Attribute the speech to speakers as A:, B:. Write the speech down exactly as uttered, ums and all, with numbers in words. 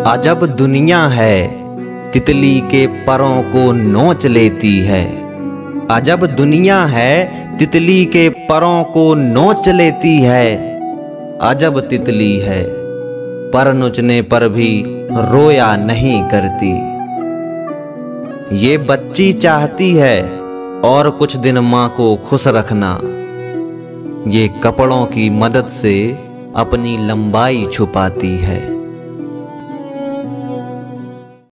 A: अजब दुनिया है, तितली के परों को नोच लेती है। अजब दुनिया है, तितली के परों को नोच लेती है। अजब तितली है, पर नोचने पर भी रोया नहीं करती। ये बच्ची चाहती है और कुछ दिन माँ को खुश रखना। ये कपड़ों की मदद से अपनी लंबाई छुपाती है।